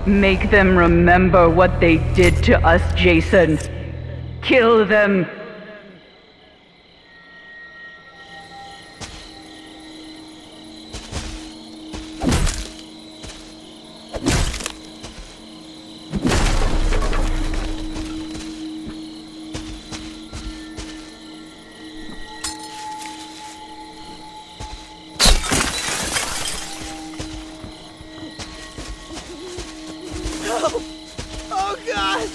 Make them remember what they did to us, Jason. Kill them. Oh, God!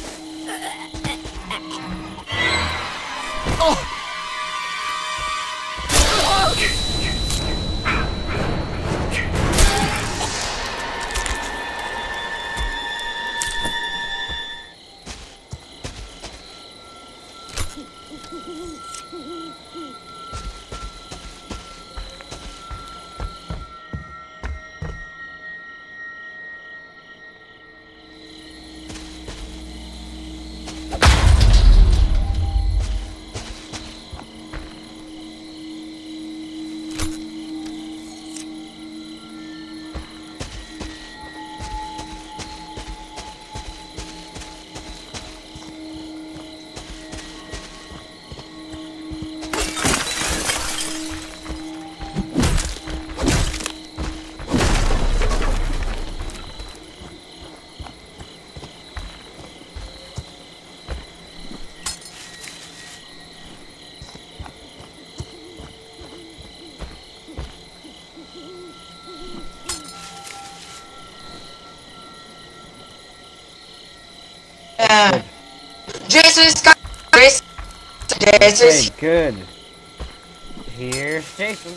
Jason is coming. Jason is good. Here's Jason.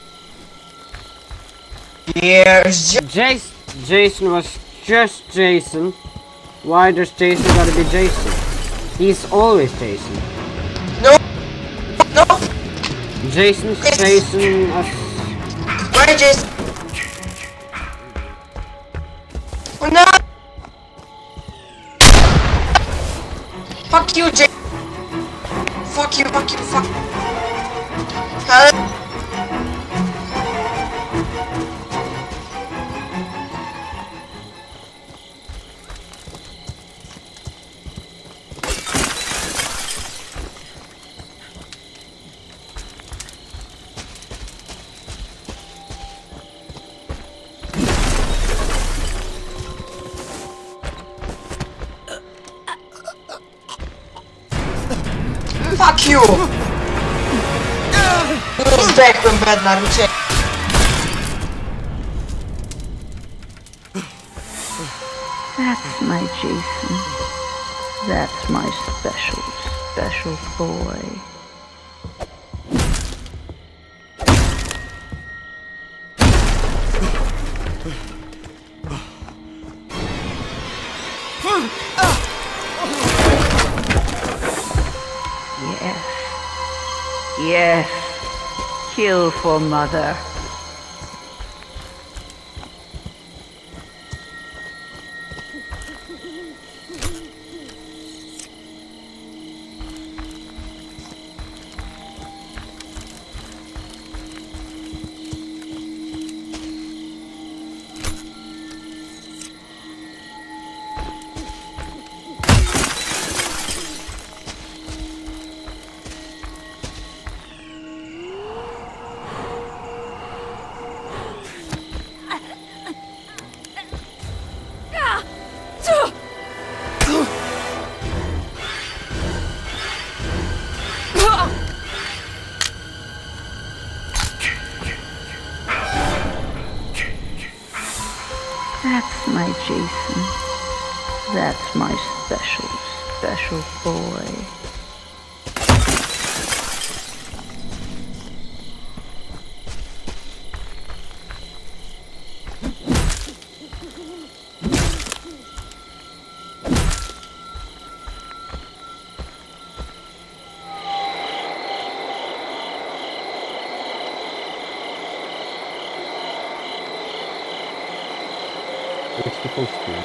Here's Jason was just Jason. Why does Jason gotta be Jason? He's always Jason. No. Jason's Jason. Where Jason? Oh no! Fuck you, Jason. Fuck you, fuck. Fuck you! Who's back from bed, Naruto? That's my Jason. That's my special boy. Yes. Kill for Mother. That's my Jason. That's my special boy. What's the poster?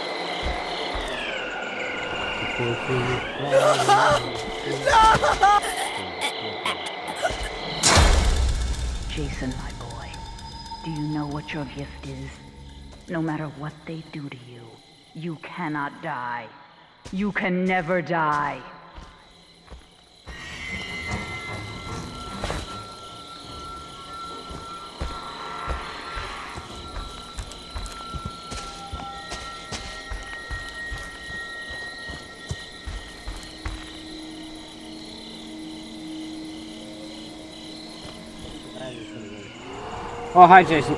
Jason, my boy, do you know what your gift is? No matter what they do to you, You cannot die. You can never die. Oh, hi, Jason.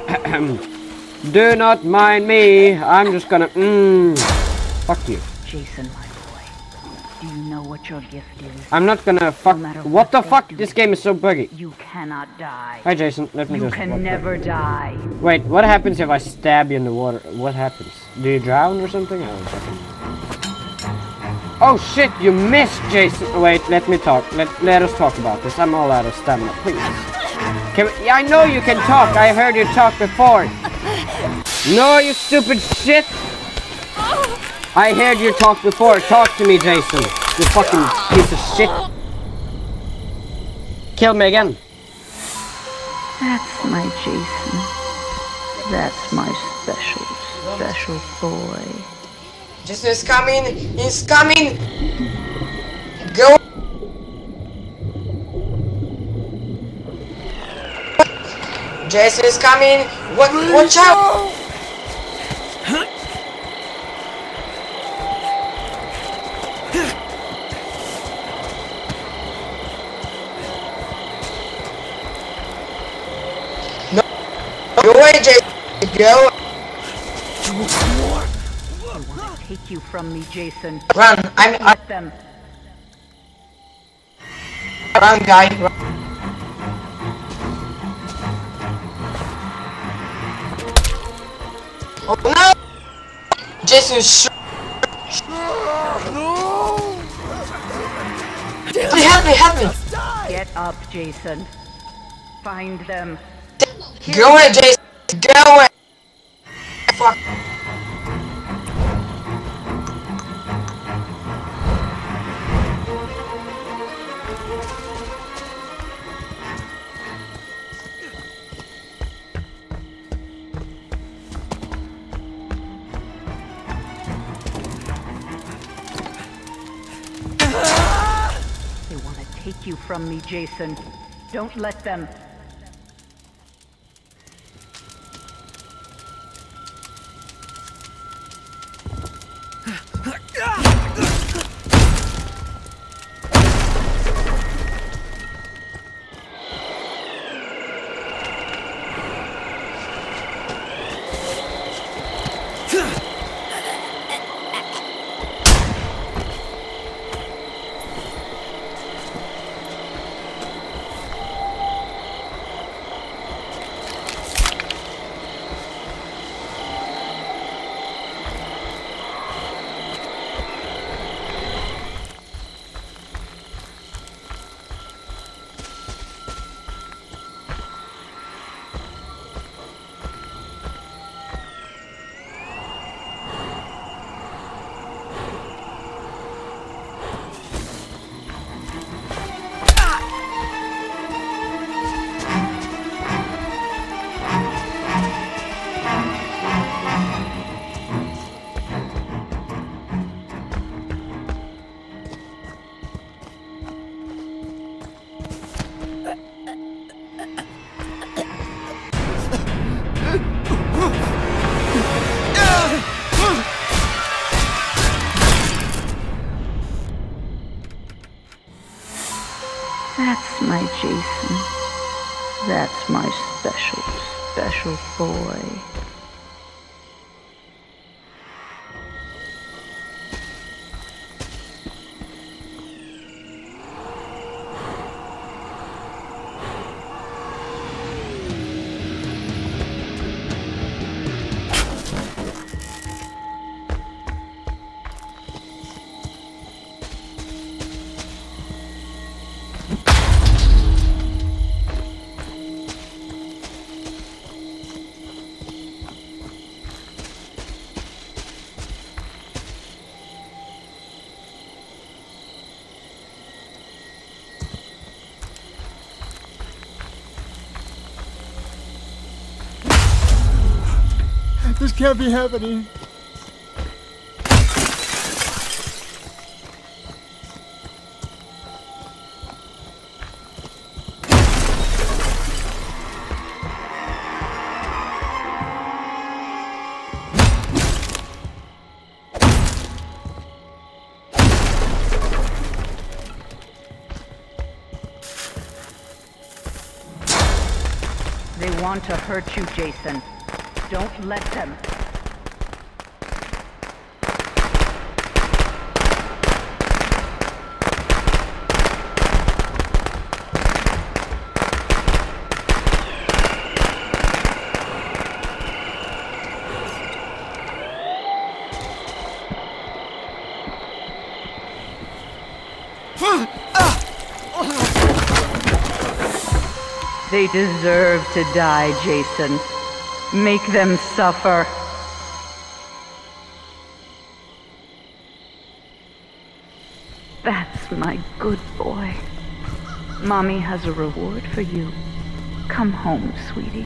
Do not mind me. I'm just gonna. Fuck you. Jason, my boy. Do you know what your gift is? I'm not gonna fuck. No matter What the they fuck? do, This game is so buggy. You cannot die. Hi, Jason. Let me You just. can never die. Wait, what happens if I stab you in the water? What happens? Do you drown or something? Oh shit! You missed, Jason. Wait, let me talk. Let us talk about this. I'm all out of stamina. Please. I know you can talk. I heard you talk before. No, you stupid shit. I heard you talk before. Talk to me, Jason. You fucking piece of shit. Kill me again. That's my Jason. That's my special boy. Jason is coming. He's coming. Go. Jason is coming. Watch out. Go away, Jason. Go. They want to take you from me, Jason. Run. Let them. Run, guy. Run. Oh no! Jason, help me! Get up, Jason. Find them. Go away, Jason! Go away! Fuck. They want to take you from me, Jason. Don't let them. That's my Jason. That's my special boy. This can't be happening. want to hurt you, Jason. Don't let them. They deserve to die, Jason. Make them suffer. That's my good boy. Mommy has a reward for you. Come home, sweetie.